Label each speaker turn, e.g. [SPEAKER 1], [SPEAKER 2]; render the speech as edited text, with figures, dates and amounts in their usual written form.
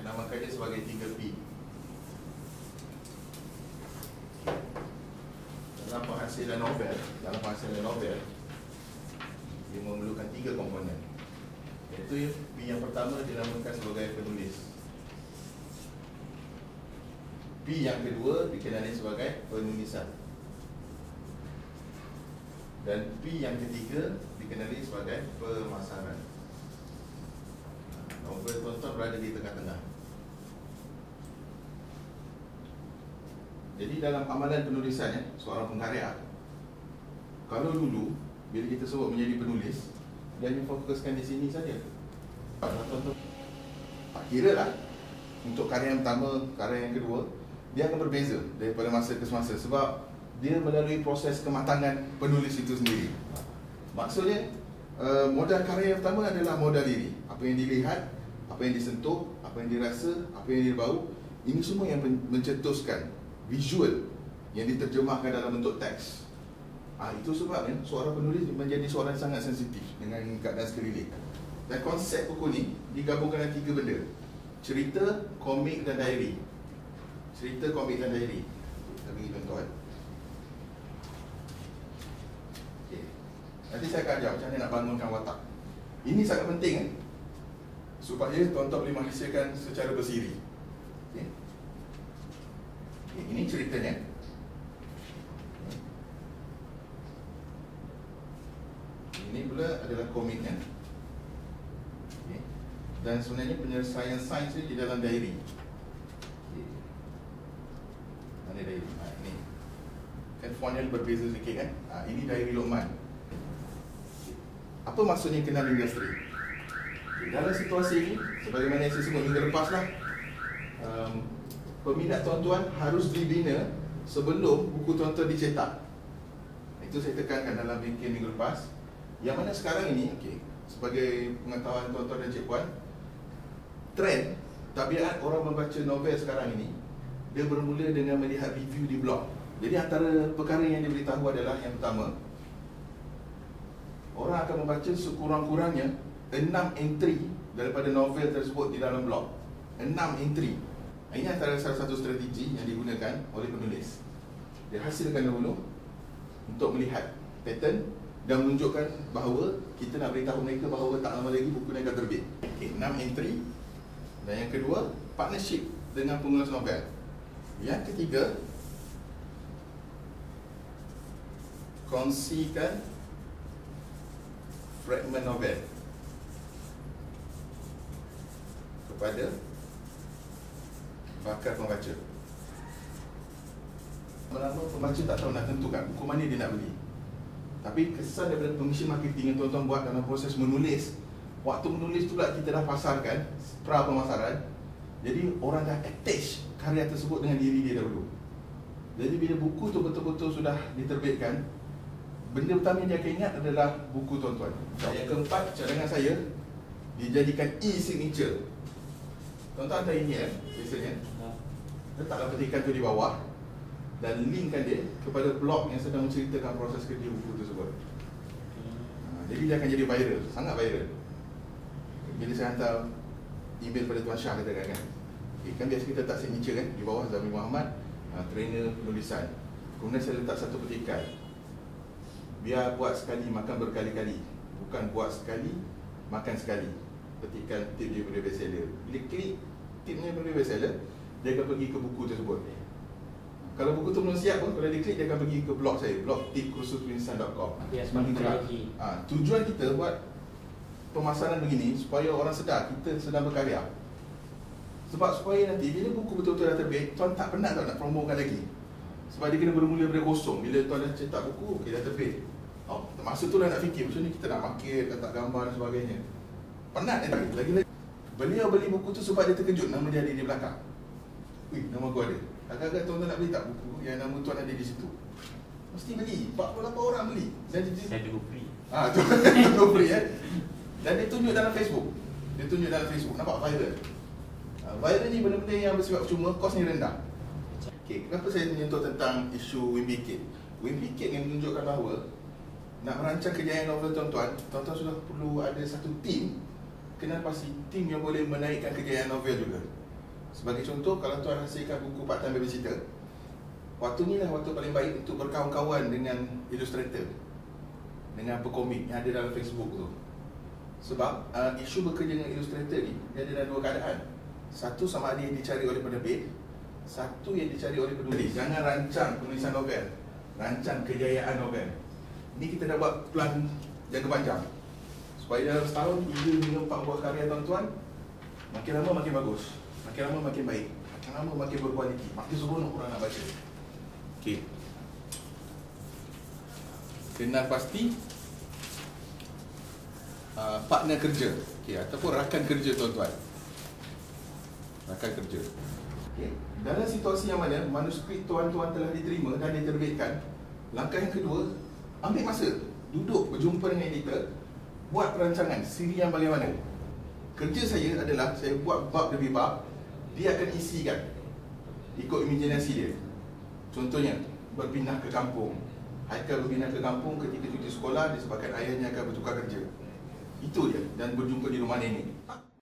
[SPEAKER 1] namakan dia sebagai 3P. Dalam penghasilan novel, dia memerlukan 3 komponen. Iaitu P yang pertama dinamakan sebagai penulis, P yang kedua dikenali sebagai penulisan, dan P yang ketiga dikenali sebagai pemasaran. Novel tuan-tuan berada di tengah-tengah. Jadi dalam amalan penulisan, seorang pengkarya, kalau dulu bila kita sebut menjadi penulis, dia hanya fokuskan di sini saja. Tuan-tuan tak kira lah untuk karya yang pertama, karya yang kedua, dia akan berbeza daripada masa ke semasa sebab dia melalui proses kematangan penulis itu sendiri. Maksudnya modal karya yang pertama adalah modal diri. Apa yang dilihat, apa yang disentuh, apa yang dirasa, apa yang dibau, ini semua yang mencetuskan visual yang diterjemahkan dalam bentuk teks. Itu sebabnya seorang penulis menjadi seorang yang sangat sensitif dengan keadaan sekeliling. Dan konsep buku ni digabungkan dengan 3 benda: cerita, komik dan diary. Cerita, komik dan diary. Kita bagi tuan-tuan. Okay. Nanti saya akan ajar macam mana nak bangunkan watak. Ini sangat penting supaya tuan-tuan boleh menghasilkan secara bersiri. Okay. Okay, ini ceritanya. Ini pula adalah komiknya. Okay. Dan sebenarnya penyelesaian sains di dalam diary. Okay. Mana diary? Ini kan fontnya berbeza sedikit kan? Ini diary Luqman. Okay. Apa maksudnya kenal industri? Okay. Dalam situasi ini, sebagaimana yang saya sebut minggu lepas lah, peminat tuan-tuan harus dibina sebelum buku tuan-tuan dicetak. Itu saya tekankan dalam bingkai minggu lepas. Yang mana sekarang ini, sebagai pengetahuan tuan-tuan dan cik puan, trend tabiat orang membaca novel sekarang ini, dia bermula dengan melihat review di blog. Jadi antara perkara yang diberitahu adalah, yang pertama, orang akan membaca sekurang-kurangnya 6 entry daripada novel tersebut di dalam blog. 6 entry. Ini antara salah satu strategi yang digunakan oleh penulis. Dia hasilkan dahulu untuk melihat pattern dan menunjukkan bahawa kita nak beritahu mereka bahawa tak lama lagi buku ni akan terbit. 6 entry. Dan yang kedua, partnership dengan pengulas novel. Yang ketiga, kongsikan fragmen novel kepada bakal pembaca. Lama-lama pembaca tak tahu nak tentukan buku mana dia nak beli. Tapi kesan daripada pengisian marketing yang tuan-tuan buat dalam proses menulis, waktu menulis tu pula kita dah pasarkan, pra pemasaran. Jadi orang dah attach karya tersebut dengan diri dia dahulu. Jadi bila buku tu betul-betul sudah diterbitkan, benda pertama yang dia akan ingat adalah buku tuan-tuan. Yang keempat, cadangan saya, dijadikan e-signature. Tuan-tuan hantar email biasanya, letaklah petikan tu di bawah dan linkkan dia kepada blog yang sedang menceritakan proses kerja buku tersebut. Jadi dia akan jadi viral, sangat viral. Bila saya hantar email pada Tuan Syah, katakan kan, kan biasa kita letak signature kan, di bawah Zamir Muhammad, trainer penulisan. Kemudian saya letak satu petikan, biar buat sekali makan berkali-kali, bukan buat sekali makan sekali. Petikan tip daripada bestseller. Bila klik tipnya daripada bestseller, dia akan pergi ke buku tersebut. Kalau buku tu belum siap pun, kalau dia klik, dia akan pergi ke blog saya, blog tipkursuspenulisan.com. Semakin jelas. Tujuan kita buat pemasaran begini supaya orang sedar kita sedang berkarya. Sebab supaya nanti bila buku betul-betul dah terbit, tuan tak penat nak promokan lagi. Sebab dia kena bermula dari kosong. Bila tuan dah cetak buku, dah terbit. Masa tu dah nak fikir, macam ni kita nak market, letak gambar dan sebagainya. Penat lagi-lagi. Beliau beli buku tu sebab dia terkejut nama dia ada di belakang. Nama gua ada. Agak-agak tuan-tuan nak beli tak buku yang nama tuan ada di situ? Mesti beli. 48 orang beli. Saya
[SPEAKER 2] tunggu free.
[SPEAKER 1] Tu tunggu free Dan dia tunjuk dalam Facebook. Nampak viral. Viral ni benda-benda yang bersifat percuma, kosnya rendah. Kenapa saya menyentuh tentang isu Wimpy Kid? Wimpy Kid yang menunjukkan bahawa nak merancang kejayaan novel tuan-tuan sudah perlu ada satu tim. Kena pasti tim yang boleh menaikkan kejayaan novel juga. Sebagai contoh, kalau tuan hasilkan buku Part-Time Babysitter, waktu ni lah waktu paling baik untuk berkawan-kawan dengan illustrator, dengan pekomik yang ada dalam Facebook tu. Sebab isu bekerja dengan illustrator ni, dia ada dua keadaan. Satu, sama ada yang dicari oleh penerbit, satu yang dicari oleh penulis. Jangan rancang penulisan novel, rancang kejayaan novel. Ini kita dah buat plan jangka panjang, supaya dalam setahun 3 hingga 4 buah karya tuan-tuan, makin lama makin bagus, makin lama makin baik, makin lama makin berkualiti, makin seronok orang nak baca. Okey. Kenal pasti partner kerja, okey, ataupun rakan kerja tuan-tuan. Rakan kerja. Okey. Dalam situasi yang mana manuskrip tuan-tuan telah diterima dan diterbitkan, langkah yang kedua, ambil masa, duduk berjumpa dengan editor, buat perancangan siri yang bagaimana. Kerja saya adalah saya buat bab demi bab, dia akan isikan ikut imajinasi dia. Contohnya, berpindah ke kampung. Haikal berpindah ke kampung ketika cuti sekolah disebabkan ayahnya akan bertukar kerja. Itu dia, dan berjumpa di rumah nenek.